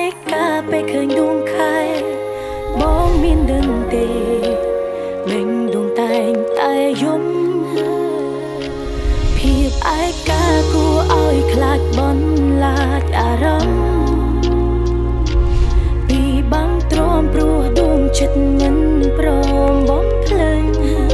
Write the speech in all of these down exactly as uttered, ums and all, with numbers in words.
กาไปเคยดวงใครบ้องมีนเดินเตะเล่งดวงแต่งตายยมพี่ไอ้กากูเอาอีกคลาดบนลาดอารมณ์ปีบังตรอมปลัวดวงจิตเงินโปรมบ้องเพลง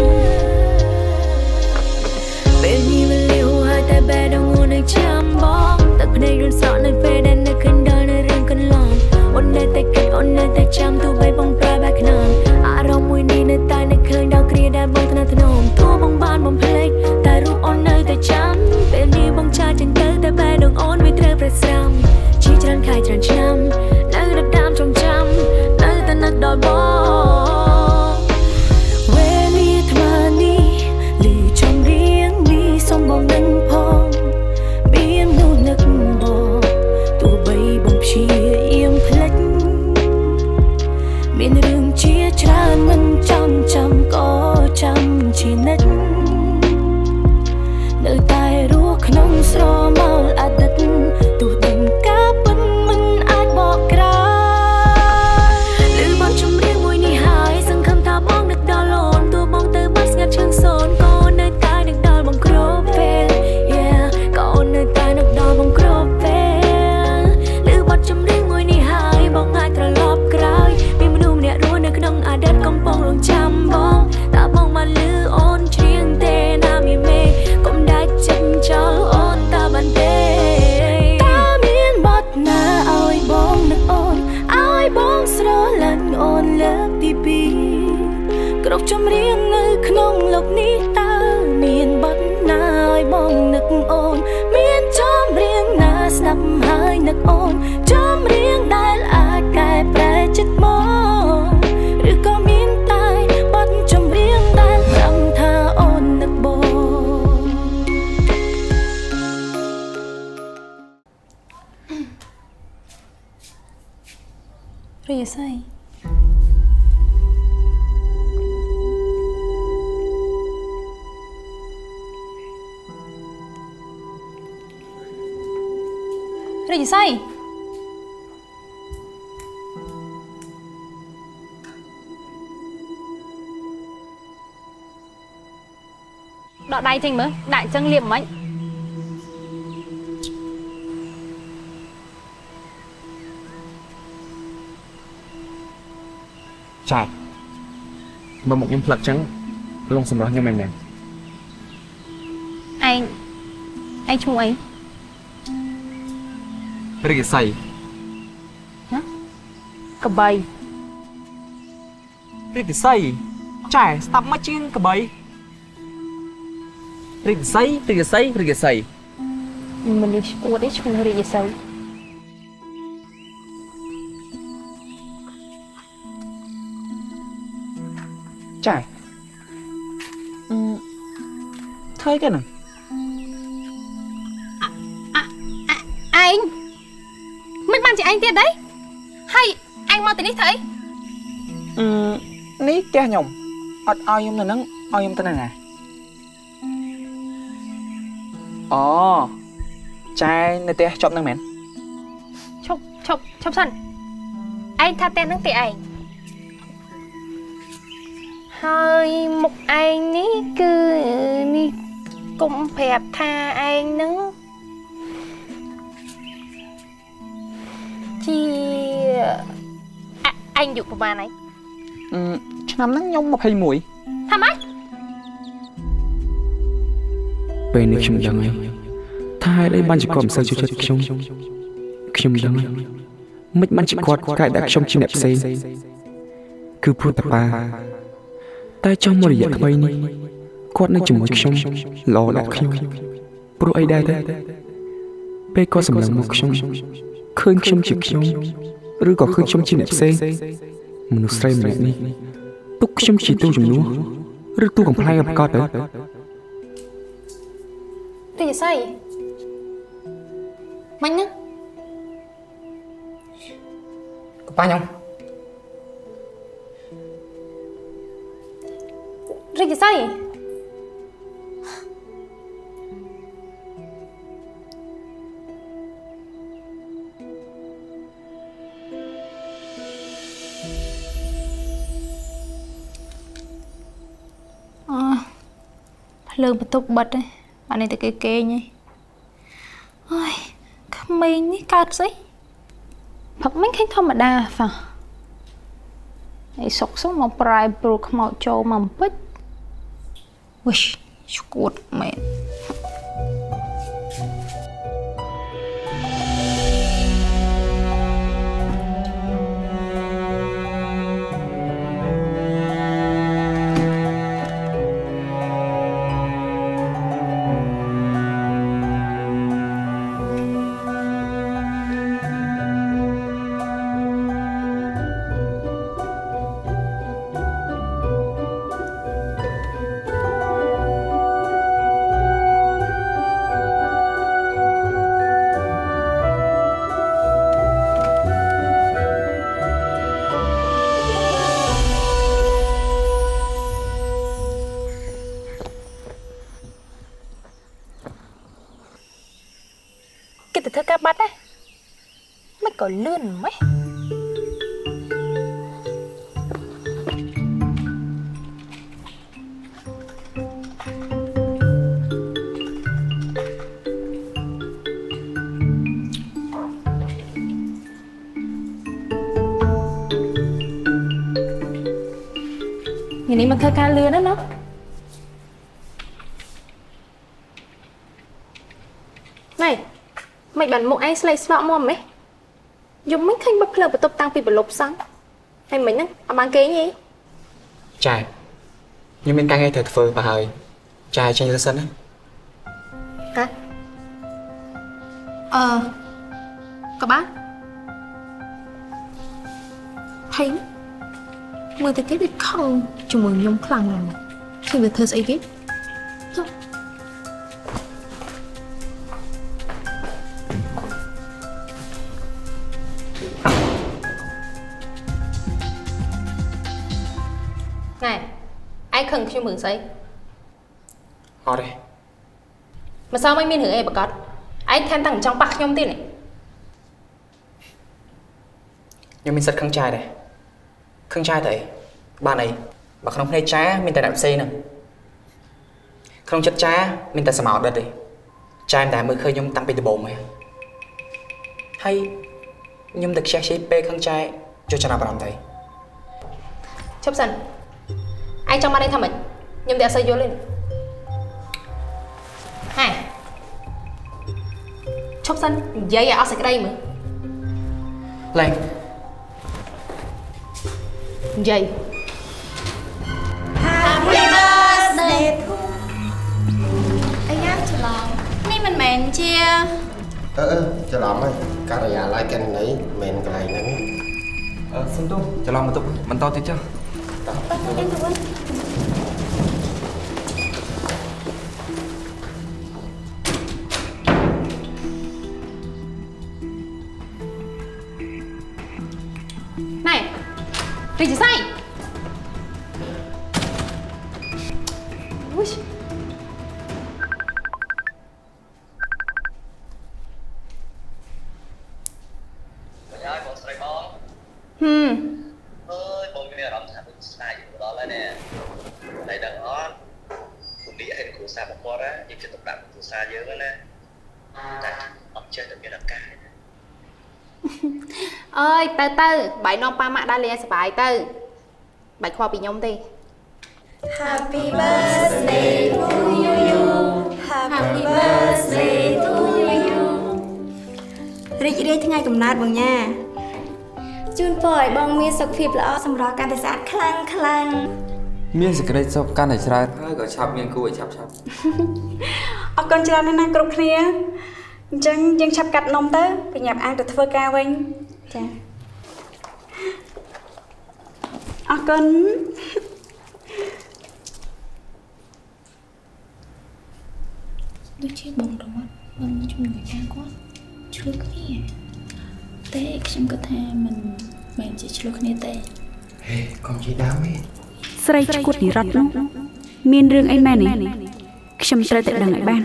เป็นนี่มันเลี้ยวหายแต่แบบดงในจำบ้องแต่ในเรื่องสอนในเฟรนในคืนเดินในเรื่องกันลองอนในแต่กิดอนในแต่จำตัวใบบ้องปลายแบบนานอารมณ์วันนี้ในตายในคืนดาวเกลียได้บ้องถนัดถนอมตัวบ้องบานบ้องเพลงแต่รูปอนในแต่จำเป็นนี่บ้องชาจังเตอแต่แบบดงอนไม่เทอประสามชี้จันขายจันช้ำนั่งระดามจงจำนั่งแต่นักดอยบ้องเวลีทมานี้หลีชมเรียงมีสมบ้องนั่งพองเบียงนู่นนึกบอกตัวใบบ้องเชียเอี่ยมเพลงมีเรื่องเชียชามันจำจำก็จำชีนิดเนื้อตายรู้ขนมสโลมาลอดัดตัวเด่นกาปันมันอาจบอกกราหรือบางชมเรียกมวยนี่หายสังคำตาบ้องนึกดาวโลนตัวบ้องเตอบัสงัดเชิงโซนก็เนื้อตายนึกดาวบ้องครบเฟล yeah ก็เนื้อตายนึกดาวบ้องครบเฟลหรือบางชมเรียกมวยนี่หายบ้องง่ายตลอดกลายมีมนุษย์เนี่ยรู้ในขนมอาดัดกำปองลงจำบ้องตาบ้องมาลือโอนเชียงเตนามีเมก้มได้จับเจ้าโอนตาบันเดตาเมียนบดหน้าเอาไอ้บ้องนึกโอนเอาไอ้บ้องสโลลันโอนเลิกดีปีกรบจำเรียงในขนมโลกนี้ตาเมียนบดหน้าไอ้บ้องนึกโอนเมียนจอมเรียงหน้าสนับหายนึกโอนจอมเรียงได้อาจกลายแปรจิตมองหรือก็มีนตายบดจำเรียงได้รำท่าโอนนึกโบเรียใส่เรียใส่ดอกใดจริงมั้ยđại chân liệm mấy Chà mà một nhân vật trắng lông sầm đó như mày nè anh anh chung ấy cái gì say hả cà bay cái gì say chả stop mất chiên cà bay cái gì say cái gì say cái gì say mình đi qua đấy chung cái gì say chả ừ. Thấy cái này à, à, à, anh mất ban chị anh tiền đấy hay anh mau tới đi thấy ừ. Ní cha nhồng ọt ao yếm nâng ao yếm tên này nè ồ trai nơi tè chọc nâng mến chọc chọc chọc sẵn anh tha tên nâng tè anh hơi một anh ní cứ ní cũng phẹp tha anh nữa chi à, anh dụcประมาณไหนอืมน้ำนั่งยมมาพายหมวยทำไมเป็นในชั่วยังไงถ้าให้ได้บ้านจะก่อมเสือชุดชุดชั่วชั่วยังไงไม่มันจะกอดกายดักชั่วชินเอฟซีคือพูดแต่ปาแต่trong một rìa thay ní quát nơi chủng một trong lò đã khiêu pro ai đây đây bé có sầm lặng một trong khơi trong chịu trong rồi có khơi trong trên nẹp xe mình được say mẹ đi túc trong chỉ tu dùng lúa rồi tu còn play gặp con đấy thì say mạnh nhá có ba nhau Riki say លើបន្ទប់បិទហ្នឹងអានេះតែគេគេងឯងអើយក្មេងនេះកើតស្អីផឹកមិនឃើញធម្មតាហ្វាไอ้សុកសុំមកប្រែប្រួលខ្មោចចូលមកពេចវិសឈួតមែនគេទៅធ្វើការបាត់ណាមិនក៏លឿនម៉េះញ៉ាំនេះមកធ្វើការលឿនណាណោះណៃមិនបានមកឯងស្លេកស្លក់មកម៉េះយំមិនឃើញបិទភ្លើងបន្ទប់តាំងពីប្រឡប់សោះហើយមិញហ្នឹងអត់បានគេងទេចាខ្ញុំមានការងារត្រូវធ្វើបើហើយចាចេញទៅសិនណាហ៎អឺក៏បានហើយមើលទៅគេដូចខំជាមួយខ្ញុំខ្លាំងណាស់ឃើញវាធ្វើស្អីគេណែឯងខឹងខ្ញុំរឿងស្អីអត់ទេមិនសមមិនមានរឿងអីប្រកាសឯងថែមតាំងចង់ប៉ះខ្ញុំទៀតនេះខ្ញុំមានសិទ្ធិខឹងចាយដែរខឹងចាយទៅអីបានអីបើក្នុងភ្នែកចាមានតែអ្នកផ្សេងហ្នឹងក្នុងចិត្តចាមានតែសមោដិតទេចាមិនដែលមើលឃើញខ្ញុំតាំងពីដំបូងមកហើយខ្ញុំទៅខ្ជះខ្ជាយពេលខឹងចាយចូលចំណាប់អារម្មណ៍ទៅឈប់សិនឯងចង់បានអីថាម៉េចខ្ញុំតែអត់សូវយល់ទេហើយឈប់សិននិយាយឲ្យអស់សេចក្តីមើលឡើងនិយាយ Happy birthday អាយ៉ាច្រឡំនេះមិនមែនជាអឺអឺច្រឡំហើយការិយាល័យកណ្ណីមិនកន្លែងហ្នឹងអឺសុំទោសច្រឡំបន្ទប់បន្តទៀតចុះតោះទៅទៅវិញណែរីជាសៃអូយហឹមអើយបងមានអារម្មណ៍ថាដូចស្នាយដល់ហើយនេះតែដឹងអត់គុំនេះឲ្យគ្រូសាមកគាត់ណាយើងចិត្តទៅដាក់គ្រូសាយើងណាតែអត់ចេះតែមានឱកាសអើយទៅទៅបាយនាំប៉ាម៉ាក់ដើរលេងឲ្យសប្បាយទៅបាយខ្វល់ពីខ្ញុំទេ Happy birthday to you Happy birthday to you រីករាយថ្ងៃកំណើតបងញ៉ាជូនពរឲ្យបងមានសុខភាពល្អសម្រាប់កាន់តែស្អាតខ្លាំងខ្លាំងមានសេចក្តីសុខកាន់តែច្រើនហើយក៏ឆាប់មានគូឲ្យឆាប់ឆាប់អរគុណច្រើនណាស់គ្រប់គ្នាអញ្ចឹងយើងឆាប់កាត់នំទៅបញ្ញាប់អាងទៅធ្វើការវិញចាអរគុណដូចជាបងរត់បងជំនួយការគាត់ឆ្លោះគ្នាតែខ្ញុំគិតថាมันមិនជាឆ្លោះគ្នាទេហេកុំជិះដើមទេស្រីឈួតនិរ័ត្ននោះមានរឿងអីមែននេះខ្ញុំត្រូវតែដឹងឲ្យបាន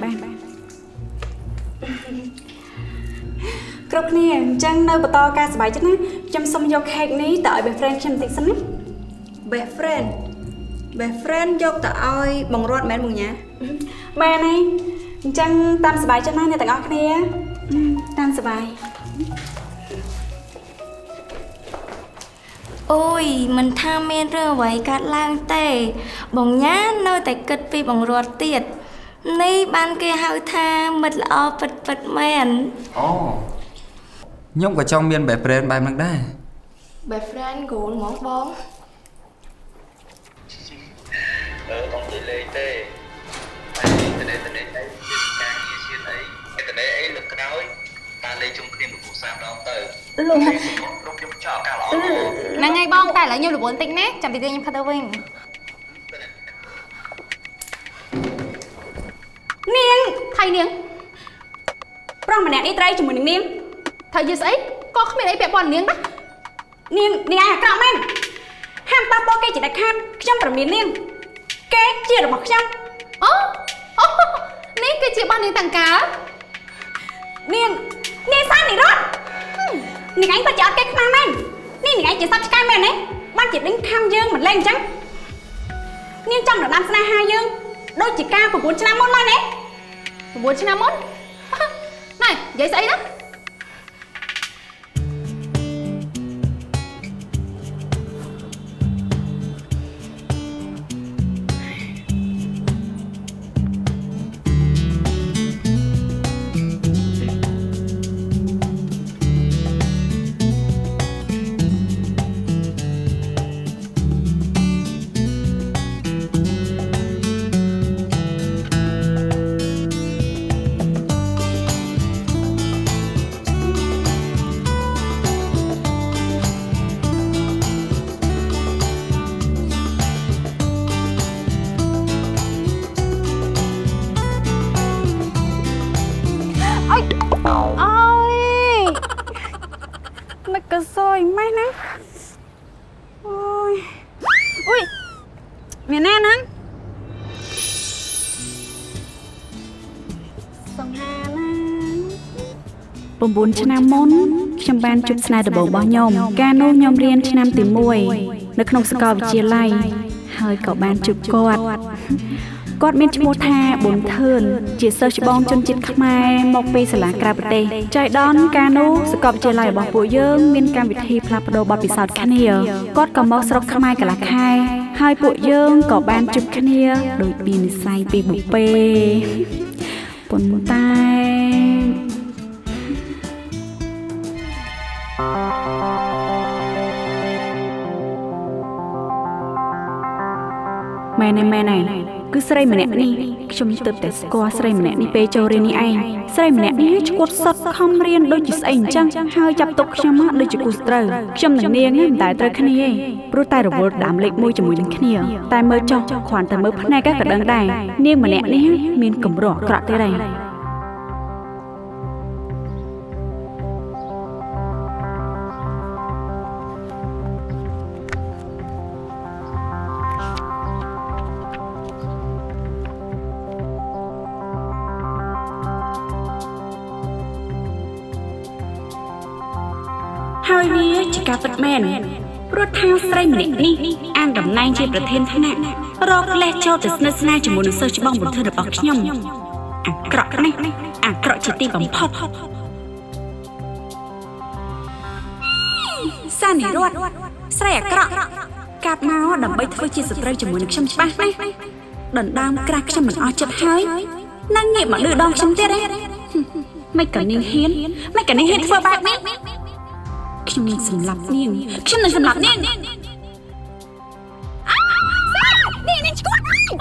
គ្រប់គ្នាអញ្ចឹងនៅបន្តការសប្បាយចិត្តណាខ្ញុំសុំយកខេកនេះទៅឲ្យ best friend ខ្ញុំបន្តិចសិនណា best friend best friend យកទៅឲ្យបងរត់មែនបងញ៉ា Mẹ này chẳng tam sờ bài cho nay này tặng óc nè tam sờ bài ôi mình tham men rơ vậy cắt lang tê bồng nhá nơi tại kịch vì bồng ruột tiệt ní ban kia hao tha mệt lọ bật bật men ồ nhung của trong miền bể friend bài mang đây bể friend của món bóng ờ con tự lấy tê ai tên này tên này đây càng như xin ấy tên này ấy lực cái nói ta lấy chung thêm một cuộc sao đó từ luôn lúc lúc cho cả lọ là ngày bong tại là nhiều được bốn tĩnh nét chẳng bị riêng phát vinh niên thầy niên Prong mà nè đi trai cho mình niên thầy như ấy có không biết ấy bẹp bọn niên đó niên niên ai cạo men ham ta bao cây chỉ đặt ham trong tầm miền niên cái chia được một trăm ơ ơ ní cái chị bọn niên tặng cá niên niên sao này đó niên anh ta chọn cái khăn men niên niên anh chỉ sắp cái men đấy ban chỉ đánh tham dương mình lên trắng niên trong được năm sana hai dương đôi chỉ cao của bốn trăm mốt mai đấy bốn trăm mốt này giấy giấy đó rồi mai nè ôi ui miền Nam hả sông Hà nè bồn bốn trăm năm môn trong ban chụp slide được bầu bao nhom cano nhom riêng trăm năm tìm mùiនៅក្នុងសកលវិទ្យាល័យហើយក៏បានជួបគាត់គាត់មានឈ្មោះថាប៊ុនធឿនជាសិស្សច្បងជនជាតិខ្មែរមកពីសាលាក្រៅប្រទេសចៃដន្យកានូសកលវិទ្យាល័យរបស់ពួកយើងមានកម្មវិធីផ្លាស់ប្ដូរបទពិសោធន៍គ្នាគាត់ក៏មកស្រុកខ្មែរកន្លះខែហើយពួកយើងក៏បានជួបគ្នាដោយមាននិស្ស័យពីបុព្វេប៉ុន្តែម៉ែណែម៉ែណែគឺស្រីម្នាក់នេះខ្ញុំទើបតែស្គាល់ស្រីម្នាក់នេះពេលចូលរៀននេះឯងស្រីម្នាក់នេះឈួតសុតខំរៀនដូចជាស្អីអញ្ចឹងហើយចាប់ទុកខ្ញុំមកដូចជាគូស្ត្រូវខ្ញុំនឹងនាងមិនដែលត្រូវគ្នាទេព្រោះតែរវល់ដើមលេខមួយជាមួយនឹងគ្នាតែមើលចុះគ្រាន់តែមើលភ្នែកក៏ដឹងដែរនាងម្នាក់នេះមានកម្រអាក្រក់ទេដែរហើយវាជាការពិតមែនព្រោះថាស្រីម្នាក់នេះអានតំណែងជាប្រធានថ្នាក់រកលេសចូលទៅស្និទ្ធស្នាលជាមួយនឹងសិស្សច្បងប៊ុនធឿនរបស់ខ្ញុំអាក្រក់ណាស់អាក្រក់ជាទីបំផុតសានីរតស្រីអាក្រក់កាប់មកដើម្បីធ្វើជាសត្រូវជាមួយនឹងខ្ញុំច្បាស់ណាស់ដណ្ដើមក្រាស់ខ្ញុំមិនអស់ចិត្តហើយនឹងងាកមកលឺដងខ្ញុំទៀតទេមិនក៏នាងហ៊ានមិនក៏នាងហ៊ានធ្វើបែបនេះខ្ញុំនឹងសម្លាប់នាងខ្ញុំនឹងសម្លាប់នាងនេះនេះឈួត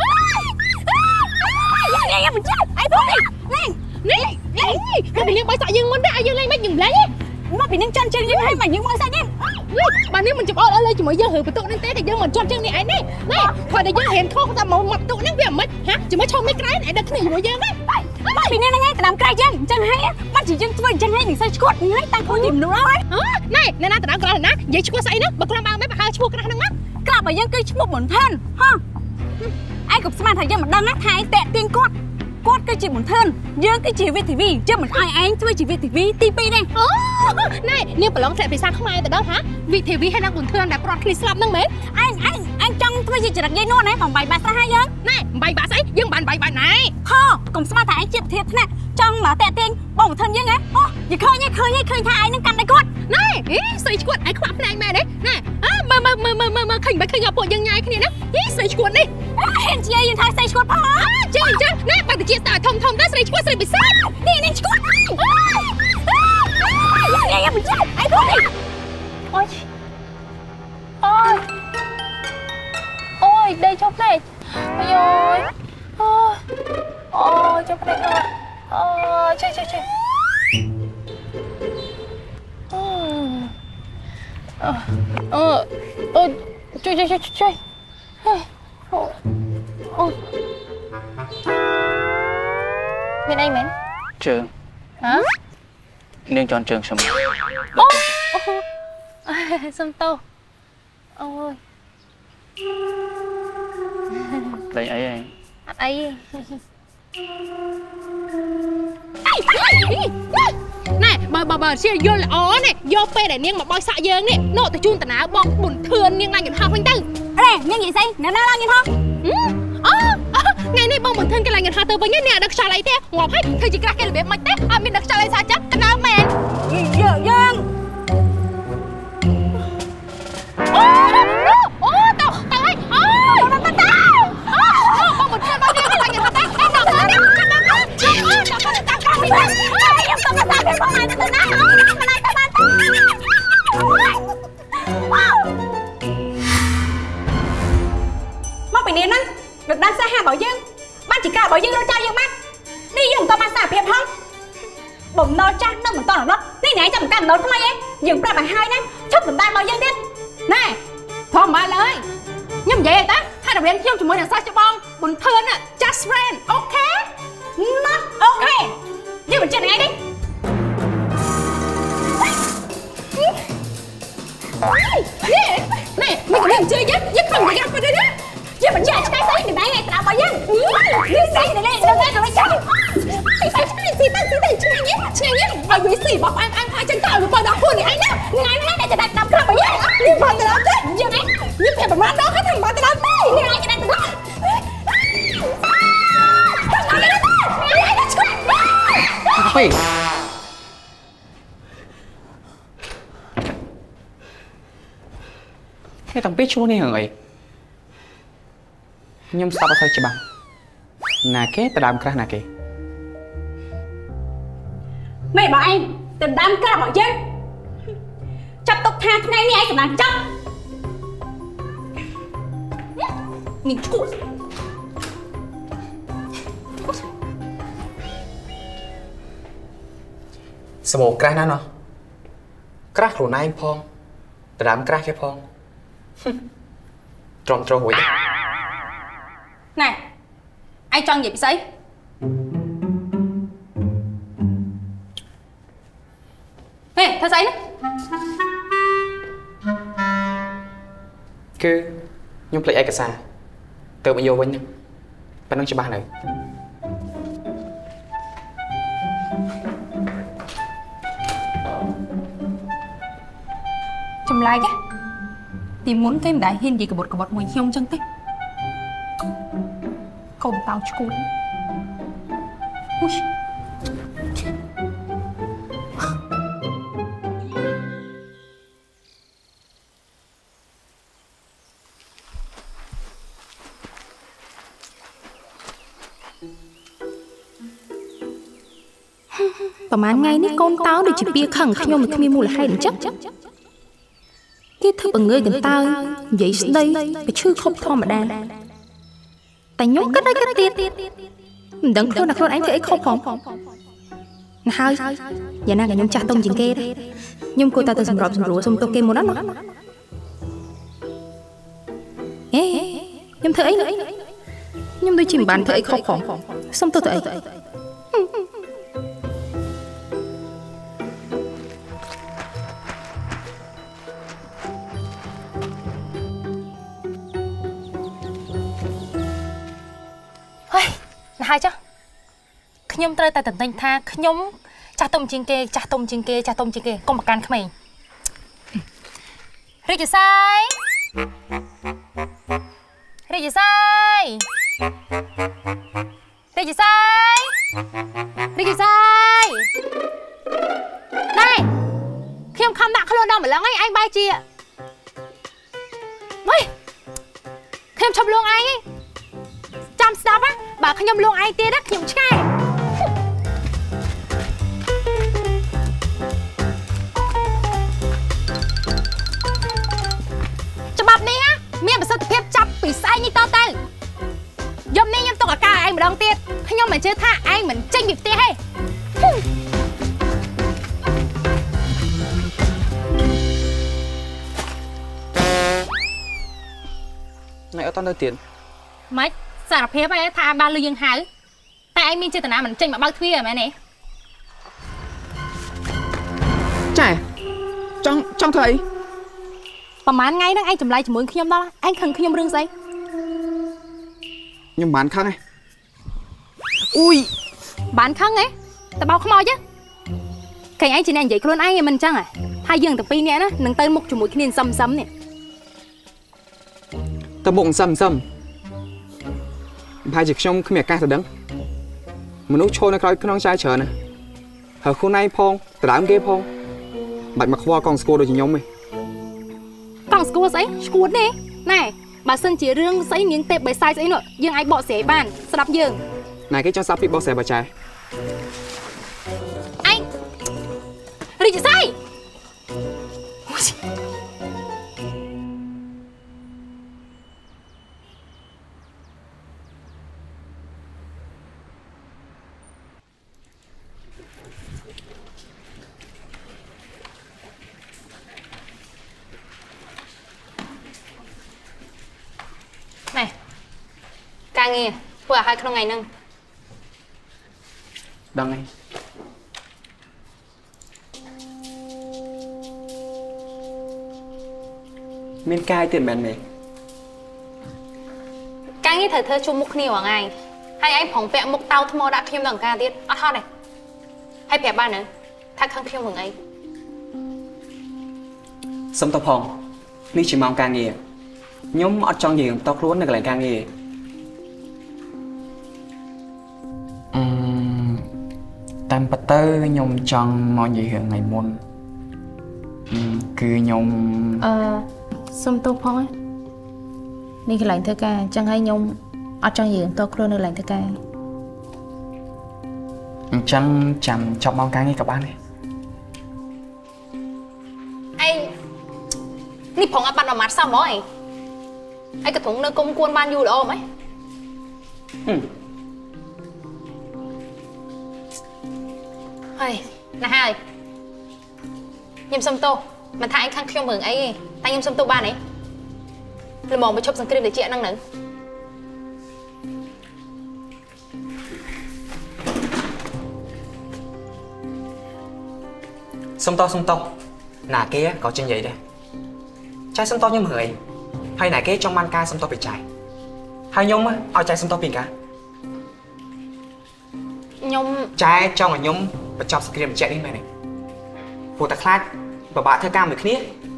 យាយយាយមិនចាស់អីផងនេះនេះនេះមកពីនាងបើសាក់យើងមុនដែរយើងលេងមិនយើងលេងមកពីនាងចាន់ជើងយើងឲ្យមកយើងមកសាក់នេះបាទនេះមិនចាប់អត់អីជាមួយយើងរឿងបន្ទុកនេះទេតែយើងមិនជាប់ជើងនេះឯងនេះនេះខោតែយើងរៀនខុសតែមកមកបន្ទុកនេះវាមិនហ่ะជាមួយឈុំនេះក្រែឯងដឹកគ្នាជាមួយយើងហ្នឹងមកពីនាងហ្នឹងឯងតាមក្រែយើងអញ្ចឹងហើយមិនជាយើងធ្វើអញ្ចឹងហើយនឹងសើឈួតហ្នឹងតែខ្លួនជំនួសហើយណែណែណាតាមក្រែណានិយាយឈ្មោះស្អីហ្នឹងបើក្រុមបើមិនបើហៅឈ្មោះក្រាស់ហ្នឹងមកក្រាស់បើយើងគឺឈ្មោះប៊ុនធឿនហ៎ឯងក៏ស្មានថាយើងមិនដឹងណាថាឯងតាក់ទាញគាត់គាត់គឺជាមន្ទិនយើងគឺជាវិទ្យាវីយើងមិនឲ្យឯងធ្វើជាវិទ្យាវីទីពីរទេអូណែនាងប្រឡងធ្លាក់ភាសាខ្មែរទៅដល់ហាវិទ្យាវីហើយនឹងមន្ទិនដែលប្រត់គ្នាស្លាប់ហ្នឹងមែនឯងឯងឯងចង់ធ្វើជាចរិតយាយនោះណាបងបាយបាក់ស្រាស់ហើយយើងណែបាយបាក់ស្អីយើងបានបាយបាក់ណែខកុំស្មានថាឯងជាប្រធានថ្នាក់ចង់មកតាក់ទាញបងមន្ទិនយើងហ៎អូយឃើញឃើញឃើញថាឯងនឹងកាន់ដៃគាត់ណែអីស្រីឈួតឯងខ្វាក់ភ្នែកមែនទេណែអើមើលមើលមើលមើលមើលឃើញមិនឃើញពួកយើងញ៉ាយគ្នាណាអីស្រីឈួតនេះហេតុជាយើងថាស្រីឈួតផងអញ្ចឹងអញ្ចឹងណែបើទៅជាស្តាធំធំទៅស្រីឈួតស្រីពិសានេះនេះឈួតយ៉ាយ៉ាមិនចាច់ឯងផងអូយអូយអូយដេកចុះភ្នែកអាយអូយអូអូយចុះភ្នែកអូយជួយជួយជួយអឺអឺអឺជួយជួយជួយជួយអូអូមានអីមែនជើងហ៎នាងចន់ជើងខ្ញុំអូសុំទោសអូយដេញអីហ៎អត់អីណែបើបើបើជាយល់ល្អនេះយកពេលដែលនាងមកបោយសាក់យើងនេះនោះទៅជូនតាណាបងបុនធឿននាងឡើងយន្តហោះវិញទៅអេនាងនិយាយស្អីណាណាឡើងយន្តហោះអូថ្ងៃនេះបងបុនធឿនគេឡើងយន្តហោះទៅវិញនេះអត់ដឹកខ្យល់អីទេងាប់ហើយធ្វើជាក្រាស់គេរបៀបមិនទេអត់មានដឹកខ្យល់អីសាចឹងកណ្ដើមមែនយើងយើងអូអូតោះតើហើយអូតោះតោះតោះអូបងបុនធឿនមកនាងឡើងយន្តហោះទៅដល់ដល់ដល់ដល់ដល់ដល់ខ្ញុំទៅសាប់ផងមកទៅណាអូនមិនអាចទៅបានទេមកពីនេះហ្នឹងដឹកដានសាហារបស់យើងបានជាការរបស់យើងរត់ចោលយើងបាត់នេះយើងមិនតបានសារភាពផងបំណុលចាស់នៅមិនតរត់នេះណែចាំកាន់បំណុលថ្មីឯងយើងប្រាប់ឲ្យហើយណាឈប់ដណ្ដើមរបស់យើងទៀតណែធម្មតាលើខ្ញុំនិយាយតាថារៀនខ្ញុំជាមួយនឹងសាស្ត្រច្បងបុនធឿន just friend អូខេ not okay យើងមិនចេះថ្ងៃនេះនេះនេះមិនក៏មិនជឿយើងយើងខំនិយាយទៅនេះយើងមិនចេះឆ្កែស្អីពីថ្ងៃថ្ងៃស្ដាប់របស់យើងនេះស្អីនេះនេះដល់ថ្ងៃទៅចាំពីតែឆ្កែស៊ីតែស៊ីតែឆ្ងាញ់នេះឆ្ងាញ់នេះឲ្យវាស៊ីបោះអាំងអាំងថាចឹងទៅបើដល់ខ្លួននេះឯងណាថ្ងៃនេះតែដាក់តាមក្របរបស់យើងនេះបានទៅដល់ទេយើងឯងយើងតែប្រមាណដល់ហើយថាបានទៅដល់ទេនេះឯងតែដល់ហេគេតាំងពីឈ្មោះនេះហ៎ខ្ញុំស្ដាប់អត់សូវច្បាស់ណាគេទៅដើមក្រាស់ណាគេមេបងឯងទៅដើមក្រាស់របស់យើងចាប់ទុកថាថ្ងៃនេះឯងសម្រាប់ចាប់នេះឈួតសមោក្រាស់ណាស់ណោះក្រាស់ខ្លួនឯងផងទៅដើមក្រាស់គេផងត្រង់ត្រូវរួចណែឯងចង់និយាយពីស្អីហេធ្វើស្អីណាគឺខ្ញុំភ្លេចឯកសារទៅមកយកវិញហ្នឹងប៉ណ្ណឹងច្បាស់នៅចម្លែកទីមុនគេមិនដែលហ៊ាននិយាយកបត់កបត់មួយខ្ញុំចឹងទេកូនតោឈួតអូយប្រហែលថ្ងៃនេះកូនតោដូចជាពៀខឹងខ្ញុំមិនគ្មានមូលហេតុអញ្ចឹងគេធ្វើអងើយកន្តើយនិយាយស្ដីក៏ឈឺខុបធម្មតាតែខ្ញុំគិតឲ្យគិតទៀតមិនដឹងខ្លួនណាខ្លួនឯងធ្វើអីខុសផងហើយយ៉ាងណាក៏ខ្ញុំចាស់ទុំជាងគេដែរខ្ញុំគួរតែទៅសម្របសម្រួលសុំទោសគេមុនណាអេខ្ញុំធ្វើអីខ្ញុំដូចជាមិនបានធ្វើអីខុសផងសុំទោសទៅអីហើយចាខ្ញុំត្រូវតែតន្ទិញថាខ្ញុំចាស់ទុំជាងគេចាស់ទុំជាងគេចាស់ទុំជាងគេកុំប្រកាន់ក្មេងរាជសាយរាជសាយរាជសាយរាជសាយណែខ្ញុំខំដាក់ខ្លួនដល់ម្លឹងឯងឯងបែរជាម៉េចខ្ញុំឈប់លងឯងឯងចាំស្ដាប់ណាបើខ្ញុំលងឯងទៀតណាខ្ញុំឆ្កែច្បាប់នេះមានប្រសិទ្ធភាពចាប់ពីស្អែកនេះតទៅយប់នេះខ្ញុំទុកឱកាសឯងម្ដងទៀតខ្ញុំមិនជឿថាឯងមិនចេញពីផ្ទះទេណែអត់តទៅទៀតម៉េចសារភាពឯងថាបានលឺយើងហៅតែឯងមានចេតនាមិនចេញមកបើកទ្វារមែនទេចាចង់ចង់ធ្វើអីប្រហែលថ្ងៃហ្នឹងឯងចម្លែកជាមួយខ្ញុំដល់ឯងខឹងខ្ញុំរឿងស្អីខ្ញុំបានខឹងឯងអ៊ុយបានខឹងឯងតបោខ្មោចទេឃើញឯងជាអ្នកនិយាយខ្លួនឯងមិនអញ្ចឹងហ៎ថាយើងទាំងពីរនាក់ណានឹងទៅមុខជាមួយគ្នាសឹមសឹមនេះទៅមុខសឹមសឹមប្រហែលជាខ្ញុំគ្មានឱកាសទៅដឹងមនុស្សឈរនៅក្រោយខ្នងចៅច្រើនណាហើយខ្លួនឯងផងដដើមគេផងបាច់មកខ្វល់កងស្គួរដូចខ្ញុំទេកងស្គួរស្អីស្គួតទេណែបើសិនជារឿងស្អីនាងទេពបិសាយស្អីនោះយើងអាចបកស្រាយបានស្ដាប់យើងណែគេចង់សាប់ពីបកស្រាយបច្ចេកឯងរីកសាយការងារធ្វើឲ្យក្នុងថ្ងៃហ្នឹងដឹងហើយមានកាយទៀតមែនទេការងារត្រូវធ្វើជុំមុខគ្នារាល់ថ្ងៃហើយឯងប្រងពាក់មុខតោថ្មដាក់ខ្ញុំដល់អង្ការទៀតអត់ហត់ទេហើយប្រាប់បានហ្នឹងថាខឹងខ្ញុំរឿងអីសុំតផងនេះជាម៉ោងការងារខ្ញុំអត់ចង់និយាយបន្តខ្លួននៅកន្លែងការងារអឺតាមពិតទៅខ្ញុំចង់មកនិយាយរឿងថ្ងៃមុនគឺខ្ញុំអឺសុំទោសផងនេះកន្លែងធ្វើការអញ្ចឹងហើយខ្ញុំអត់ចង់និយាយបន្តខ្លួននៅកន្លែងធ្វើការអញ្ចឹងចាំចប់ម៉ោងការងារក៏បានដែរឯងនេះផងអត់បានប្រមាថសោះហ្មងឯងឯងក៏ត្រង់នៅគុំគួនបានយូរល្អហ្មងហើយណាស់ហើយខ្ញុំសុំទោសមិនថាឯងខាងខ្ញុំរឿងអីទេតែខ្ញុំសុំទោសបានទេល្មមមកឈប់សង្គ្រាមតិចហ្នឹងនៅសុំទោសសុំទោសណាគេក៏ចេញនិយាយដែរចៃសុំទោសខ្ញុំរឿងអីហើយណាគេចង់បានការសុំទោសពីចៃហើយខ្ញុំឲ្យចៃសុំទោសពីការខ្ញុំចែចង់ឲ្យខ្ញុំបញ្ចប់សង្គ្រាមបញ្ជាក់នេះមែនទេព្រោះតែខ្លាចពិបាកធ្វើការមួយគ្នា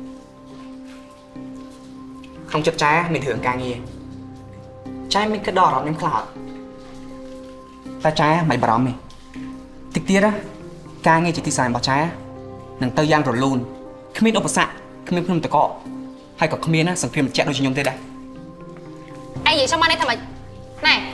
ក្នុងចិត្តចែមានរឿងការងារចែមានគិតដល់អារម្មណ៍ខ្ញុំខ្លោចតែចែមិនបារម្ភទេតិចទៀតណាការងារជាទីផ្សាររបស់ចែនឹងទៅយ៉ាងរលូនគ្មានឧបសគ្គគ្មានភ្នំតកកហើយក៏គ្មានណាសង្គ្រាមបញ្ជាក់ដូចខ្ញុំទេដែរឯងនិយាយចាំបានទេថាម៉េចណែ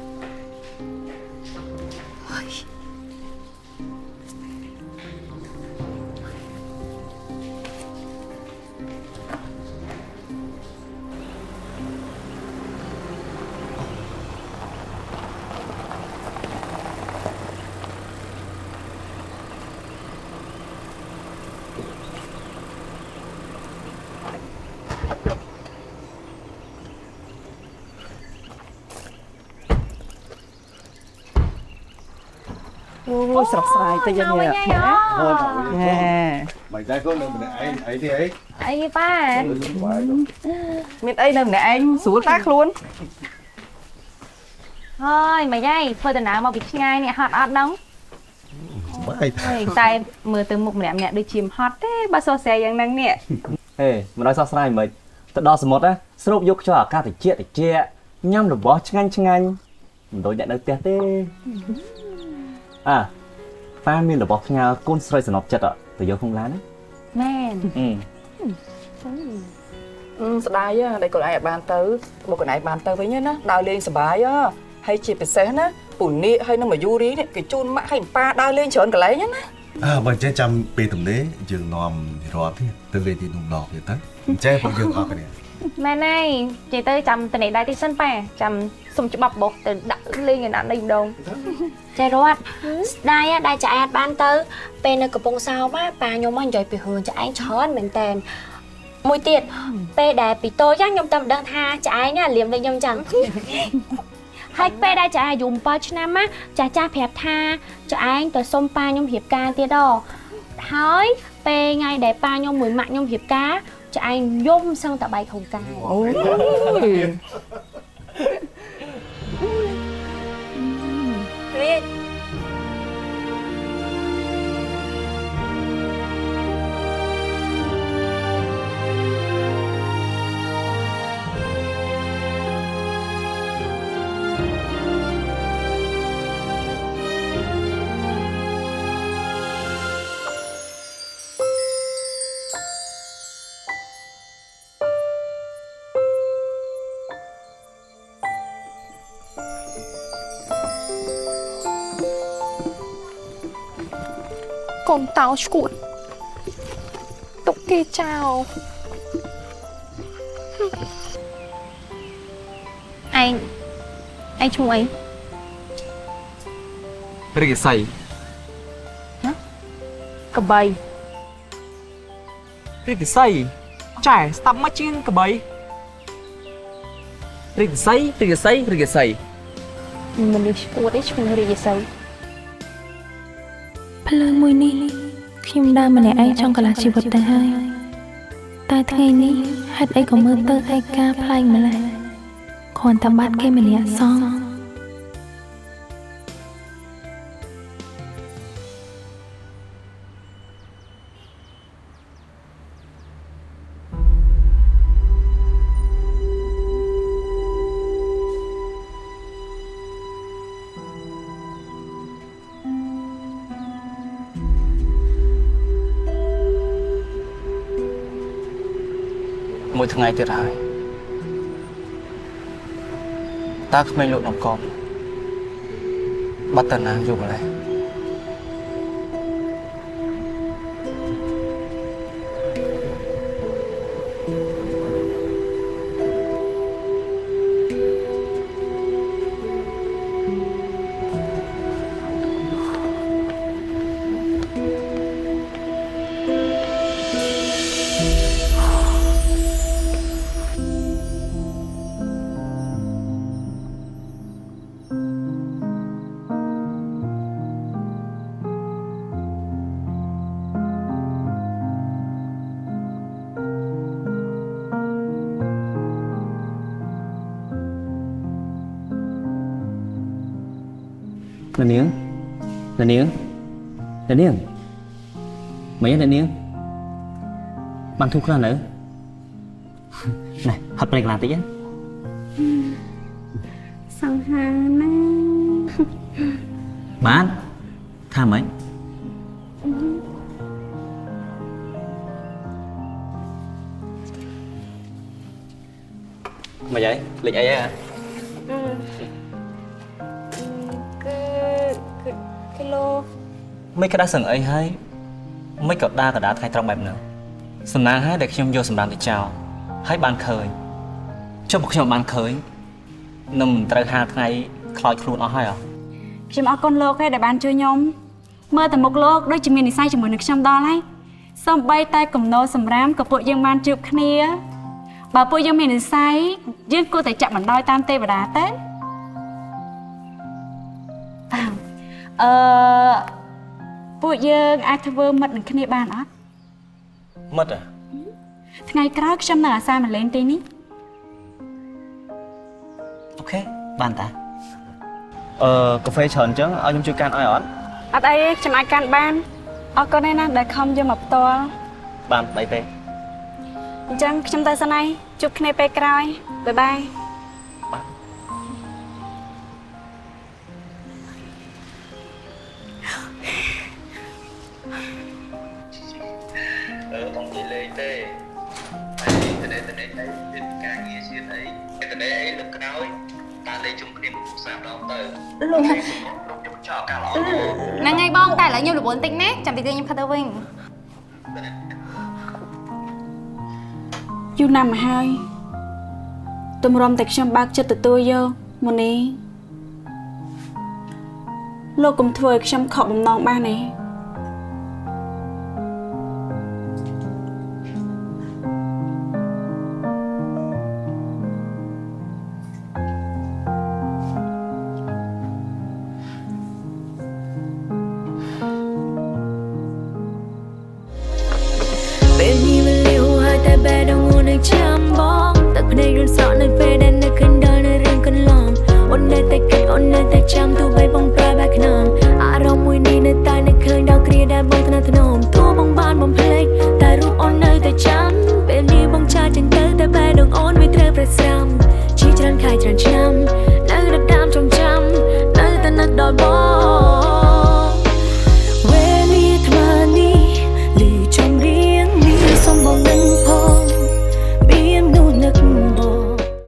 អូស្រស់ស្រាយទៅយ៉ាងនេះណាមិនដែរគាត់នៅម្នាក់ឯងអីទេអីអីប៉ាមានអីនៅម្នាក់ឯងស្រួលតាខ្លួន thôi mày đây phơi từ nào mà bị ngay nè hot hot nóng tay mưa từ một mẹ mẹ đi chìm hot thế ba so xe yang năng nè ê mà nói sao sai mày tao đo số một á sốt dục cho cả thì chia thì chia nhâm được bó chăng chăng anh đối nhận được tiền thế à pha miên được bó nhà côn sợi sợi nọc chặt ạ từ giờ không lán đấy man ừสบายอ่ะđây còn ai bàn tới một còn ai bàn tới với nhá đào lênสบายอ่ะhay chỉ phải xé á bùn nị hay nó mà du rí cái chun mã hành pa đào lên chọn cái lấy nhá à mình chơi chăm pe tầm đấy dừng nòm rọp thế từ về thì nung lọt vậy tới chơi phong dừng cái này mẹ này chị tới chăm từ này đây thì sân pa chăm xong cho bọc bột từ đặt lên người đặt đi đâu chơi rồi đây á đây chạy ăn ban tới bên cái bông sao má bà nhôm anh rồi bị hưởng cho anh chón mình tèn mùi tiệt pe đè bị tôi chắc nhôm tâm đơn tha chạy nha liềm lên nhôm chẳng hai pe đây chạy dùng bao nhiêu năm á chạy cha phẹp tha cho anh tới xôm pa nhôm hiệp ca tiệt đó hỏi pe ngay để pa nhôm mùi mặn nhôm hiệp cá cho anh nhôm xong tạo bài không cài con tao chuột tục kê chào anh anh chung ấy cái say hả cà bay cái say trái stop mất trên cà bay cái say cái say cái say mình đi chuột đấy chung cái say lời mùi ní khi đa mà nè ai trong cả là chỉ vật tại hai tại ngày ní hạt ấy có mơ tơ ai ca play mà lại còn ta bắt cái mà nè xong mỗi ngày tuyệt hại ta không nên lộn nòng con bắt tần á dùng lại là niếng là niếng là niếng mấy là niếng bạn thu ra nữa này hạt bạch làm tí nhé sang hàng này bán tham mấy mà vậy lịch ấy à mấy cái đá sừng ấy hay mấy cặp đa cả đá thay trong bẹp nữa sầm nang hay để khi vô sầm đàn để chào hay bàn khơi cho một khi bàn khơi nằm trời hà ngày khói khuôn ó hay à chim ó con lô hay để bàn chơi nhom mơ từ một lô đôi chim miền sai chim mười nước trong đó lấy xong bay tay cầm nô sầm rám cặp bộ dân ban chụp kia bà bộ dân miền sai dân cô thể chạm bàn đôi tam tê và đá tết ờ bộ dân ai thưa vơ mất được cái bàn á mất à ngày cái đó trong là sao mà lên tên ní ok bàn ta អឺកាហ្វេច្រើនអញ្ចឹងឲ្យខ្ញុំជួយកាន់ឲ្យអត់អត់អីខ្ញុំអាចកាន់បានអរគុណណាស់ដែលខំយកមកផ្ទាល់បានស្ដីទេអញ្ចឹងខ្ញុំទៅសិនហើយជួបគ្នាពេលក្រោយបាយបាយអឺបងនិយាយលេងទេហើយទៅនេះទៅនេះទៅមានការងារជាតិអីទៅនេះអីលើកក្រោយតាលេងជុំគ្នាមួយសាមដងទៅលោកខ្ញុំចោលការល្អហ្នឹងហើយបងតែឥឡូវខ្ញុំរវល់តិចណាចាំពីខ្ញុំផឹកទៅវិញយូរណាស់មកហើយទម្រាំតែខ្ញុំបើកចិត្តទទួលយកមុនីលោកកុំធ្វើឲ្យខ្ញុំខកបំណងបានទេ